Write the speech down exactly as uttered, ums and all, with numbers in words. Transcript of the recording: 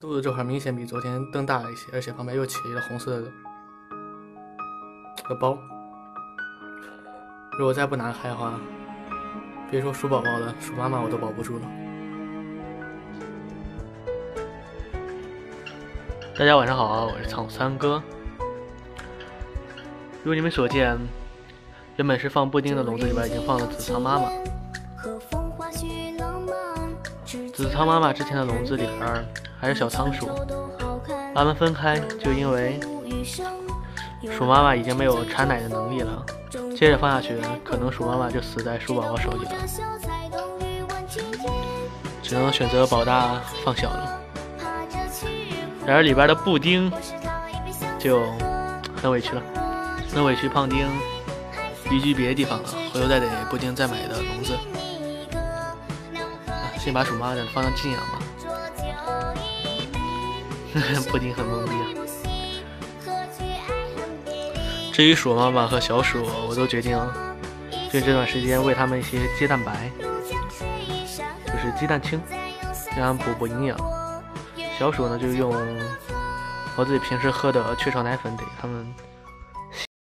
肚子这块明显比昨天灯大了一些，而且旁边又起了红色的个包。如果再不拿开的话，别说鼠宝宝了，鼠妈妈我都保不住了。大家晚上好，我是苍三哥。如你们所见，原本是放布丁的笼子里边已经放了紫苍妈妈。紫苍妈妈之前的笼子里边还是小仓鼠，把它们分开，就因为鼠妈妈已经没有产奶的能力了，接着放下去，可能鼠妈妈就死在鼠宝宝手里了，只能选择保大放小了。然而里边的布丁就很委屈了，很委屈胖丁移居别的地方了，回头再给布丁再买的笼子。先把鼠妈妈放到静养吧。布丁很懵逼啊。至于鼠妈妈和小鼠，我都决定就这段时间喂它们一些鸡蛋白，就是鸡蛋清，让它们补补营养。小鼠呢就用我自己平时喝的雀巢奶粉给它们